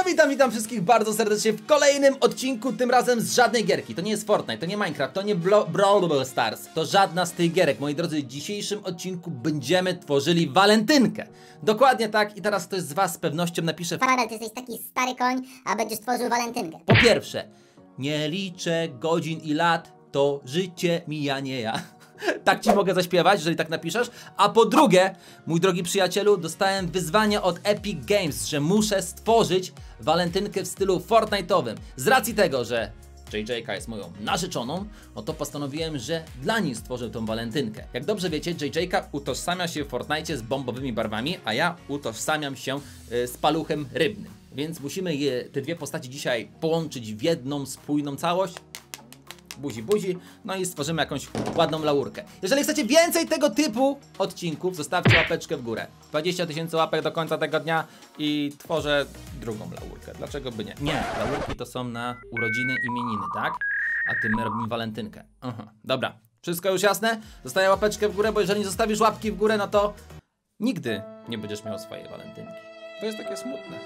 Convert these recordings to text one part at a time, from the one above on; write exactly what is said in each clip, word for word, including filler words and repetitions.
witam, witam wszystkich bardzo serdecznie w kolejnym odcinku, tym razem z żadnej gierki. To nie jest Fortnite, to nie Minecraft, to nie Brawl Stars, to żadna z tych gierek. Moi drodzy, w dzisiejszym odcinku będziemy tworzyli walentynkę. Dokładnie tak i teraz ktoś z was z pewnością napisze: Farel, ty jesteś taki stary koń, a będziesz tworzył walentynkę. Po pierwsze, nie liczę godzin i lat, to życie mija, nie ja. Tak ci mogę zaśpiewać, jeżeli tak napiszesz. A po drugie, mój drogi przyjacielu, dostałem wyzwanie od Epic Games, że muszę stworzyć walentynkę w stylu Fortnite'owym. Z racji tego, że J J K jest moją narzeczoną, no to postanowiłem, że dla niej stworzę tą walentynkę. Jak dobrze wiecie, J J K utożsamia się w Fortnite z bombowymi barwami, a ja utożsamiam się y, z paluchem rybnym. Więc musimy je, te dwie postaci dzisiaj połączyć w jedną spójną całość. Buzi, buzi, no i stworzymy jakąś ładną laurkę. Jeżeli chcecie więcej tego typu odcinków, zostawcie łapeczkę w górę. dwadzieścia tysięcy łapek do końca tego dnia i tworzę drugą laurkę. Dlaczego by nie? Nie, laurki to są na urodziny, imieniny, tak? A tym my robimy walentynkę. Aha, dobra, wszystko już jasne? Zostawię łapeczkę w górę, bo jeżeli nie zostawisz łapki w górę, no to nigdy nie będziesz miał swojej walentynki. To jest takie smutne.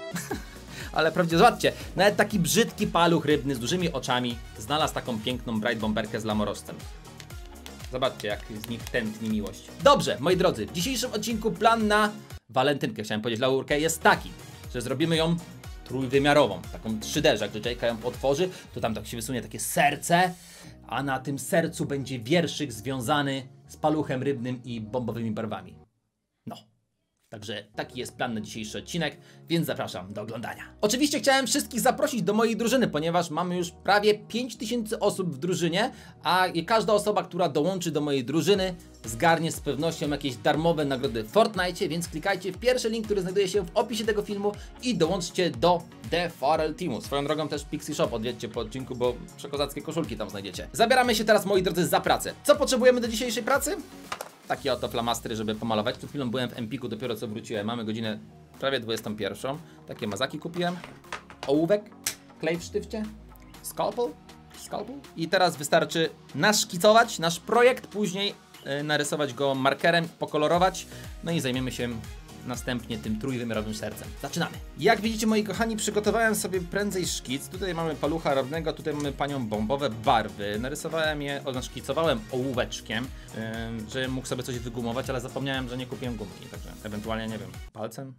Ale prawdzie, zobaczcie, nawet taki brzydki paluch rybny z dużymi oczami znalazł taką piękną bright bomberkę z lamorożcem. Zobaczcie, jak z nich tętni miłość. Dobrze, moi drodzy, w dzisiejszym odcinku plan na walentynkę, chciałem powiedzieć laurkę, jest taki, że zrobimy ją trójwymiarową, taką trzy D, że jak J J K ją otworzy, to tam tak się wysunie takie serce, a na tym sercu będzie wierszyk związany z paluchem rybnym i bombowymi barwami. No. Także taki jest plan na dzisiejszy odcinek, więc zapraszam do oglądania. Oczywiście chciałem wszystkich zaprosić do mojej drużyny, ponieważ mamy już prawie pięć tysięcy osób w drużynie, a każda osoba, która dołączy do mojej drużyny, zgarnie z pewnością jakieś darmowe nagrody w Fortnite, więc klikajcie w pierwszy link, który znajduje się w opisie tego filmu i dołączcie do The Farel Teamu. Swoją drogą też Pixie Shop odwiedźcie po odcinku, bo przekozackie koszulki tam znajdziecie. Zabieramy się teraz, moi drodzy, za pracę. Co potrzebujemy do dzisiejszej pracy? Takie oto flamastry, żeby pomalować. Przed chwilą byłem w Empiku, dopiero co wróciłem. Mamy godzinę prawie dwudziestą pierwszą. Takie mazaki kupiłem. Ołówek, klej w sztywcie, skalpel, skalpel. I teraz wystarczy naszkicować nasz projekt, później yy, narysować go markerem, pokolorować. No i zajmiemy się następnie tym trójwymiarowym sercem. Zaczynamy. Jak widzicie, moi kochani, przygotowałem sobie prędzej szkic. Tutaj mamy palucha rybnego, tutaj mamy panią bombowe barwy. Narysowałem je, naszkicowałem ołóweczkiem, yy, że mógł sobie coś wygumować, ale zapomniałem, że nie kupiłem gumki. Także ewentualnie, nie wiem, palcem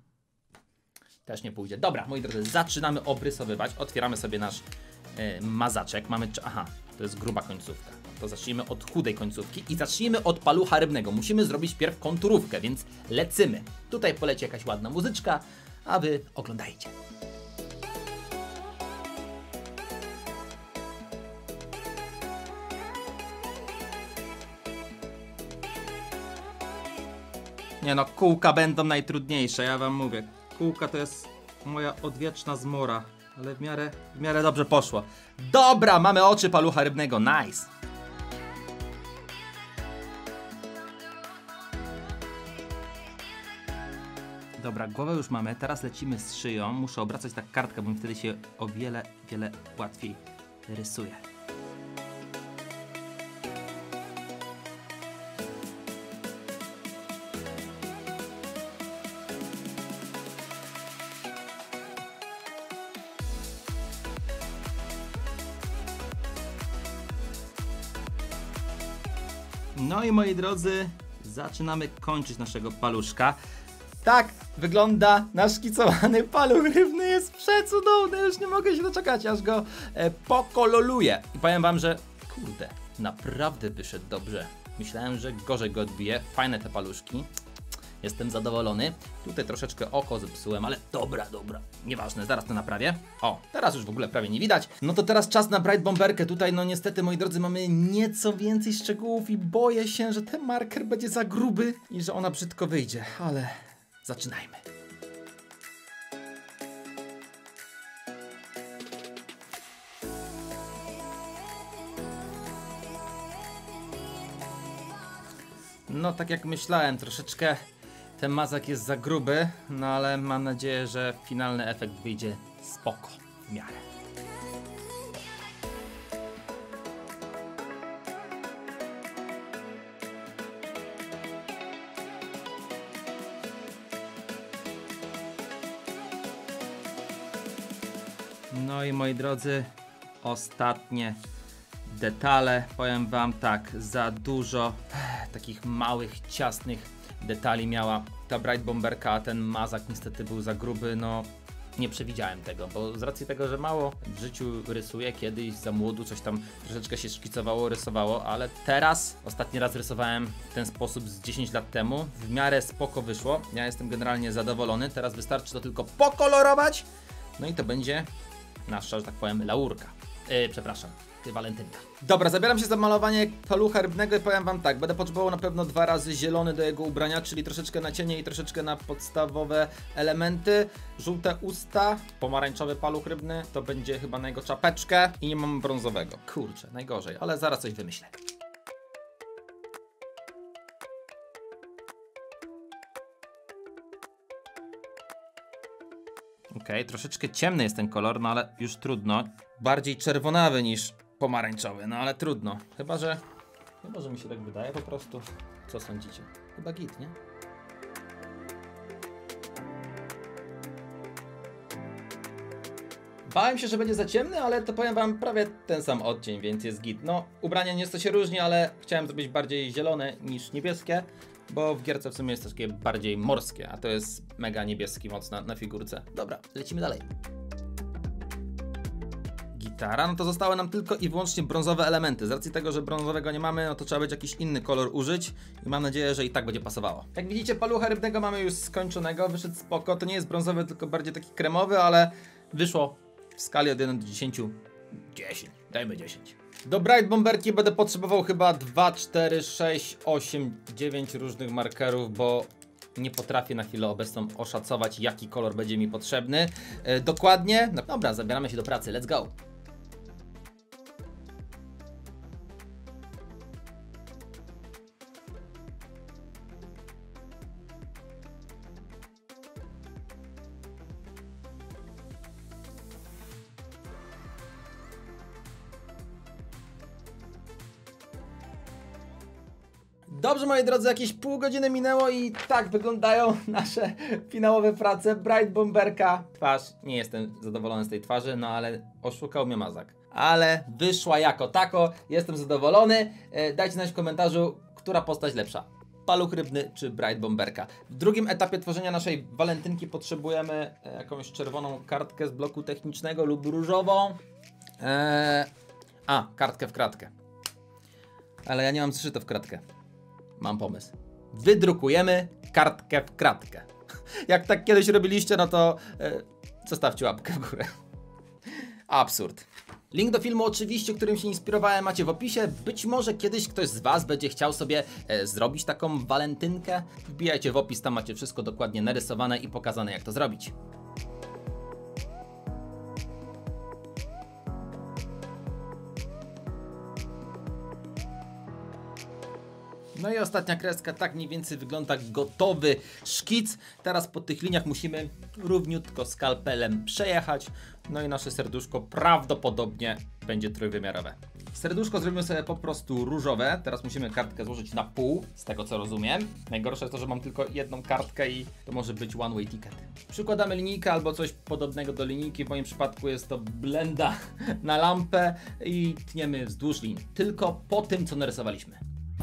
też nie pójdzie. Dobra, moi drodzy, zaczynamy obrysowywać. Otwieramy sobie nasz yy, mazaczek. Mamy, aha, to jest gruba końcówka. To zacznijmy od chudej końcówki i zacznijmy od palucha rybnego. Musimy zrobić pierw konturówkę, więc lecymy. Tutaj poleci jakaś ładna muzyczka, a wy oglądajcie. Nie no, kółka będą najtrudniejsze, ja wam mówię. Kółka to jest moja odwieczna zmora, ale w miarę, w miarę dobrze poszło. Dobra, mamy oczy palucha rybnego, nice. Dobra, głowę już mamy, teraz lecimy z szyją. Muszę obracać tak kartkę, bo mi wtedy się o wiele, wiele łatwiej rysuje. No i moi drodzy, zaczynamy kończyć naszego paluszka. Tak wygląda naszkicowany paluch rybny, jest przecudowny, już nie mogę się doczekać, aż go e, pokololuję. I powiem wam, że kurde, naprawdę wyszedł dobrze. Myślałem, że gorzej go odbije, fajne te paluszki. Jestem zadowolony. Tutaj troszeczkę oko zepsułem, ale dobra, dobra. Nieważne, zaraz to naprawię. O, teraz już w ogóle prawie nie widać. No to teraz czas na bright bomberkę. Tutaj no niestety, moi drodzy, mamy nieco więcej szczegółów i boję się, że ten marker będzie za gruby i że ona brzydko wyjdzie, ale zaczynajmy. No tak jak myślałem, troszeczkę ten mazak jest za gruby, no ale mam nadzieję, że finalny efekt wyjdzie spoko, w miarę. No i moi drodzy, ostatnie detale. Powiem wam tak, za dużo eh, takich małych, ciasnych detali miała ta Bright Bomberka, a ten mazak niestety był za gruby. No nie przewidziałem tego, bo z racji tego, że mało w życiu rysuję, kiedyś za młodu coś tam troszeczkę się szkicowało, rysowało, ale teraz, ostatni raz rysowałem w ten sposób z dziesięć lat temu, w miarę spoko wyszło, ja jestem generalnie zadowolony, teraz wystarczy to tylko pokolorować, no i to będzie nasza, że tak powiem, laurka, yy, przepraszam, walentynka. Dobra, zabieram się za malowanie palucha rybnego i powiem wam tak, będę potrzebował na pewno dwa razy zielony do jego ubrania, czyli troszeczkę na cienie i troszeczkę na podstawowe elementy. Żółte usta, pomarańczowy paluch rybny, to będzie chyba na jego czapeczkę i nie mam brązowego. Kurczę, najgorzej, ale zaraz coś wymyślę. Okej, okay, troszeczkę ciemny jest ten kolor, no ale już trudno. Bardziej czerwonawy niż pomarańczowy, no ale trudno. Chyba, że... Chyba, że mi się tak wydaje po prostu. Co sądzicie? Chyba git, nie? Bałem się, że będzie za ciemny, ale to powiem wam prawie ten sam odcień, więc jest git. No, ubranie nieco się różni, ale chciałem zrobić bardziej zielone niż niebieskie, bo w gierce w sumie jest takie bardziej morskie, a to jest mega niebieski mocno na figurce. Dobra, lecimy dalej. Gitara, no to zostały nam tylko i wyłącznie brązowe elementy. Z racji tego, że brązowego nie mamy, no to trzeba będzie jakiś inny kolor użyć i mam nadzieję, że i tak będzie pasowało. Jak widzicie, palucha rybnego mamy już skończonego, wyszedł spoko. To nie jest brązowy, tylko bardziej taki kremowy, ale wyszło w skali od jeden do dziesięciu dziesięć, dajmy dziesięć. Do Bright Bomberki będę potrzebował chyba dwa, cztery, sześć, osiem, dziewięć różnych markerów, bo nie potrafię na chwilę obecną oszacować, jaki kolor będzie mi potrzebny. Yy, dokładnie. No dobra, zabieramy się do pracy, let's go. Dobrze, moi drodzy, jakieś pół godziny minęło i tak wyglądają nasze finałowe prace. Bright Bomberka. Twarz, nie jestem zadowolony z tej twarzy, no ale oszukał mnie mazak. Ale wyszła jako tako, jestem zadowolony. Dajcie znać w komentarzu, która postać lepsza. Paluch rybny czy Bright Bomberka. W drugim etapie tworzenia naszej walentynki potrzebujemy jakąś czerwoną kartkę z bloku technicznego lub różową. Eee... A, kartkę w kratkę. Ale ja nie mam zszyto w kratkę. Mam pomysł. Wydrukujemy kartkę w kratkę. Jak tak kiedyś robiliście, no to e, zostawcie łapkę w górę. Absurd. Link do filmu oczywiście, którym się inspirowałem, macie w opisie. Być może kiedyś ktoś z was będzie chciał sobie e, zrobić taką walentynkę. Wbijajcie w opis, tam macie wszystko dokładnie narysowane i pokazane, jak to zrobić. No i ostatnia kreska, tak mniej więcej wygląda gotowy szkic. Teraz po tych liniach musimy równiutko skalpelem przejechać. No i nasze serduszko prawdopodobnie będzie trójwymiarowe. Serduszko zrobimy sobie po prostu różowe. Teraz musimy kartkę złożyć na pół, z tego co rozumiem. Najgorsze jest to, że mam tylko jedną kartkę i to może być one way ticket. Przykładamy linijkę albo coś podobnego do linijki. W moim przypadku jest to blenda na lampę i tniemy wzdłuż linii. Tylko po tym, co narysowaliśmy.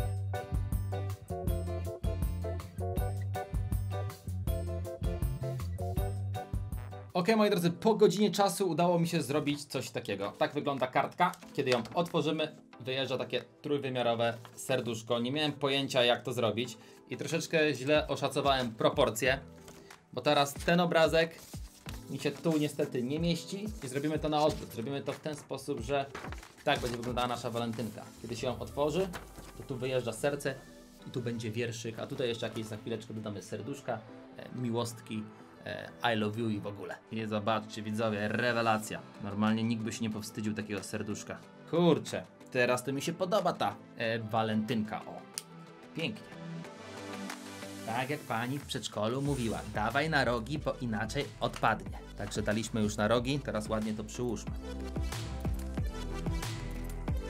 Ok, moi drodzy, po godzinie czasu udało mi się zrobić coś takiego. Tak wygląda kartka. Kiedy ją otworzymy, wyjeżdża takie trójwymiarowe serduszko. Nie miałem pojęcia, jak to zrobić i troszeczkę źle oszacowałem proporcje, bo teraz ten obrazek mi się tu niestety nie mieści i zrobimy to na odwrót. Zrobimy to w ten sposób, że tak będzie wyglądała nasza walentynka. Kiedy się ją otworzy, to tu wyjeżdża serce i tu będzie wierszyk, a tutaj jeszcze jakieś za chwileczkę dodamy serduszka, e, miłostki, I love you i w ogóle. I zobaczcie, widzowie, rewelacja. Normalnie nikt by się nie powstydził takiego serduszka. Kurczę, teraz to mi się podoba ta e, walentynka. O, pięknie. Tak jak pani w przedszkolu mówiła, dawaj na rogi, bo inaczej odpadnie. Także daliśmy już na rogi, teraz ładnie to przyłóżmy.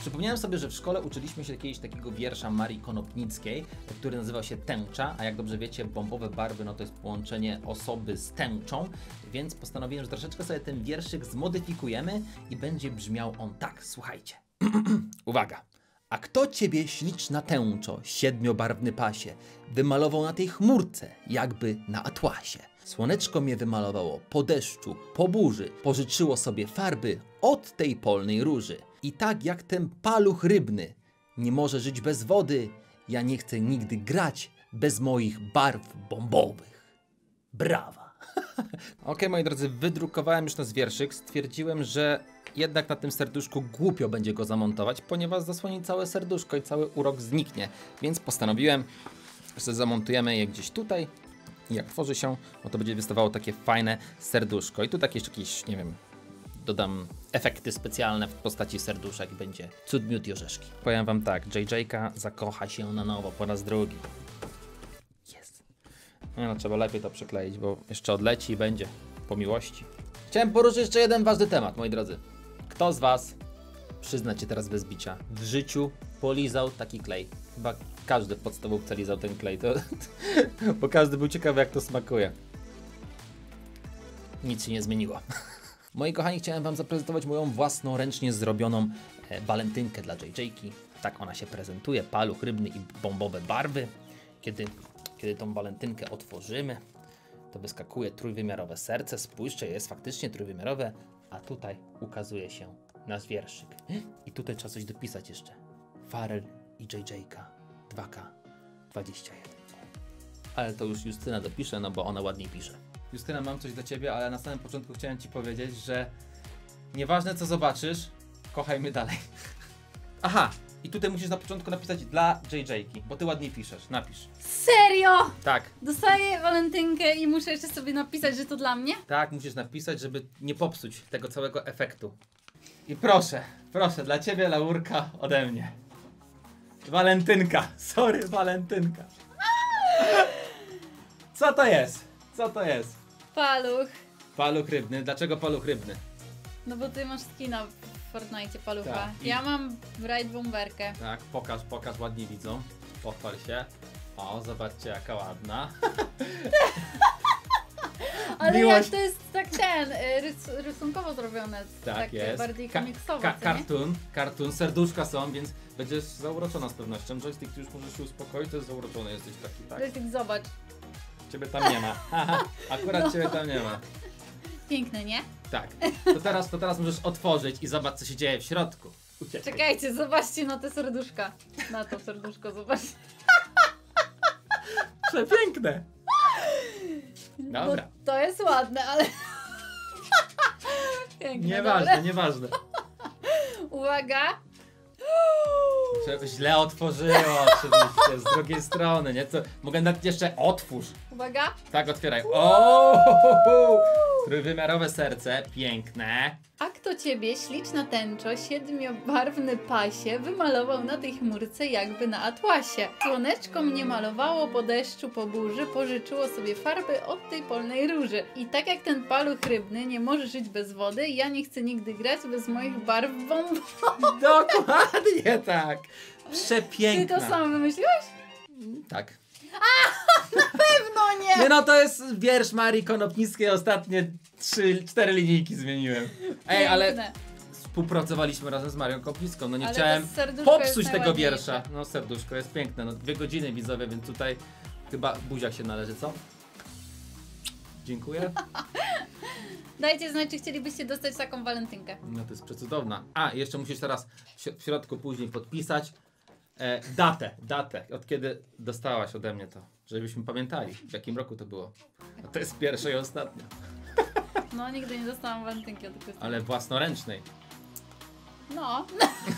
Przypomniałem sobie, że w szkole uczyliśmy się jakiegoś takiego wiersza Marii Konopnickiej, który nazywał się Tęcza, a jak dobrze wiecie, bombowe barwy no to jest połączenie osoby z tęczą, więc postanowiłem, że troszeczkę sobie ten wierszyk zmodyfikujemy i będzie brzmiał on tak, słuchajcie. Uwaga! A kto ciebie, śliczna tęczo, siedmiobarwny pasie, wymalował na tej chmurce, jakby na atłasie? Słoneczko mnie wymalowało po deszczu, po burzy, pożyczyło sobie farby od tej polnej róży. I tak jak ten paluch rybny nie może żyć bez wody, ja nie chcę nigdy grać bez moich barw bombowych. Brawa! Ok, moi drodzy, wydrukowałem już nasz wierszyk. Stwierdziłem, że jednak na tym serduszku głupio będzie go zamontować, ponieważ zasłoni całe serduszko i cały urok zniknie. Więc postanowiłem, że zamontujemy je gdzieś tutaj i jak tworzy się, no to będzie wystawało takie fajne serduszko. I tu takie jeszcze jakieś, nie wiem, dodam efekty specjalne w postaci serduszek i będzie cud, miód i orzeszki. Powiem wam tak, J J-ka zakocha się na nowo po raz drugi. Jest. No, no trzeba lepiej to przykleić, bo jeszcze odleci i będzie po miłości. Chciałem poruszyć jeszcze jeden ważny temat, moi drodzy. Kto z was, przyznacie teraz bez bicia, w życiu polizał taki klej? Chyba każdy w podstawówce lizał ten klej, to, bo każdy był ciekawy, jak to smakuje. Nic się nie zmieniło. Moi kochani, chciałem wam zaprezentować moją własnoręcznie zrobioną e, walentynkę dla J J-ki. Tak ona się prezentuje, paluch rybny i bombowe barwy. Kiedy, kiedy tą walentynkę otworzymy, to wyskakuje trójwymiarowe serce. Spójrzcie, jest faktycznie trójwymiarowe, a tutaj ukazuje się nasz wierszyk. I tutaj trzeba coś dopisać jeszcze. Farel i J J-ka dwa K dwadzieścia jeden. Ale to już Justyna dopisze, no bo ona ładniej pisze. Justyna, mam coś dla ciebie, ale na samym początku chciałem ci powiedzieć, że nieważne co zobaczysz, kochaj mnie dalej. Aha, i tutaj musisz na początku napisać dla J J-ki, bo ty ładniej piszesz. Napisz. Serio? Tak. Dostaję walentynkę i muszę jeszcze sobie napisać, że to dla mnie? Tak, musisz napisać, żeby nie popsuć tego całego efektu. I proszę, proszę, dla ciebie laurka ode mnie. Walentynka, sorry, walentynka. Co to jest? Co to jest? Paluch. Paluch rybny. Dlaczego paluch rybny? No bo ty masz skina w Fortnite palucha. Tak, i- Ja mam Bright Bomberkę. Tak, pokaż, pokaż, ładnie widzą. Pochwal się. O, zobaczcie jaka ładna. Ale Miłość. jak to jest tak ten, y, rys rysunkowo zrobione. Tak takie jest. bardziej Ka- komiksowe, ka- co nie? Kartun, kartun, serduszka są, więc będziesz zauroczona z pewnością. Joystick, ty już możesz się uspokoić, to jest zauroczony jesteś taki, tak? Joystick, zobacz. Ciebie tam nie ma. Haha, akurat No. ciebie tam nie ma. Piękne, nie? Tak. To teraz, to teraz możesz otworzyć i zobacz, co się dzieje w środku. Uciekaj. Czekajcie, zobaczcie na te serduszka. Na to serduszko, zobaczcie. Przepiękne. Dobra. No, to jest ładne, ale... Piękne, Nieważne, dobra. nieważne. Uwaga. Żeby źle otworzyło oczywiście, z drugiej strony, nie? Co? Mogę nawet jeszcze otwórz. Uwaga. Tak, otwieraj. O! Trójwymiarowe serce, piękne. A kto ciebie, śliczna tęczo, siedmiobarwny pasie, wymalował na tej chmurce jakby na atłasie? Słoneczko mnie malowało po deszczu, po burzy, pożyczyło sobie farby od tej polnej róży. I tak jak ten paluch rybny nie może żyć bez wody, ja nie chcę nigdy grać bez moich barw bombowych. Dokładnie tak. Ty Przepiękna. to sam wymyśliłeś? Tak. No nie! Nie no, to jest wiersz Marii Konopnickiej, ostatnie trzy, cztery linijki zmieniłem. Ej, ale Piękne. współpracowaliśmy razem z Marią Konopnicką, no nie Ale chciałem to serduszko popsuć jest tego najładniejsze. wiersza. No serduszko jest piękne, no dwie godziny widzowie, więc tutaj chyba buziak się należy, co? Dziękuję. Dajcie znać, czy chcielibyście dostać taką walentynkę. No to jest przecudowna. A, i jeszcze musisz teraz w śro- w środku później podpisać e, datę, datę, od kiedy dostałaś ode mnie to, żebyśmy pamiętali, w jakim roku to było. A to jest pierwsze i ostatnie, No, nigdy nie dostałam walentynki od Krystyny. ale własnoręcznej. No.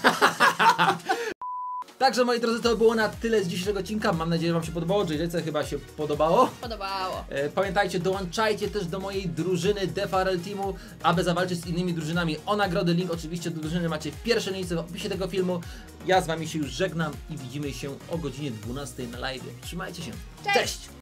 Także moi drodzy, to było na tyle z dzisiejszego odcinka. Mam nadzieję, że wam się podobało. J J-ce chyba się podobało. Podobało. E, pamiętajcie, dołączajcie też do mojej drużyny D F R L Teamu, aby zawalczyć z innymi drużynami o nagrody. Link oczywiście do drużyny macie w pierwszej linijce w opisie tego filmu. Ja z wami się już żegnam i widzimy się o godzinie dwunastej na live. Trzymajcie się. Cześć! Cześć!